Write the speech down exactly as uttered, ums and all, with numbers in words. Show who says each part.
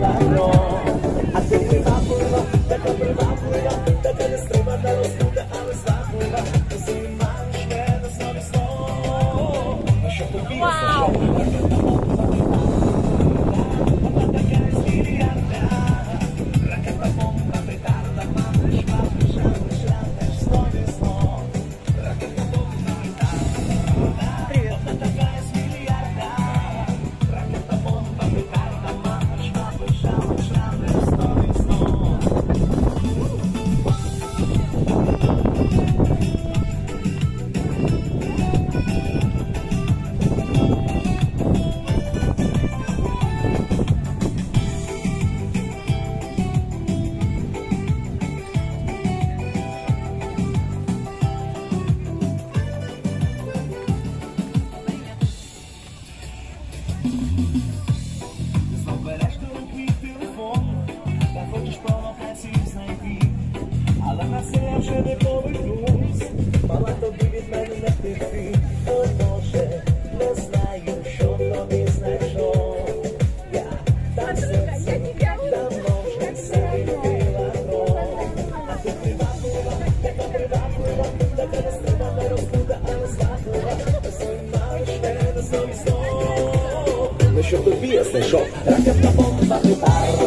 Speaker 1: ladró. A tu pływa, pływa, taka pływa, pływa, taka nie stryma na rozbudę, ale zapływa. To sobie masz, nie, to sobie sto. No się tu bije, taka jest miliarda. Raketa, bomba, petarda, mamy szmaty, szamy, szlamy, słonie, sło. Raketa, bomba, petarda, taka jest miliarda. Raketa, bomba, petarda, mamy szmaty, szamy, szlamy, słonie, sło. Знов береш до рук мій телефон, та хочеш провокації знайти, але на це я вже не повернусь, мала тобі від мене не втекти. О, може, не знаю, що тобі знайшов. Я так серце давно вже себе відкрила кров. А ти крива, плива, така крива, плива, така не стрима, не розбуда, але захлива. Ти свої маєш, не на собі знов. Ну що тобі я знайшов? Ракетна бомба, гітара.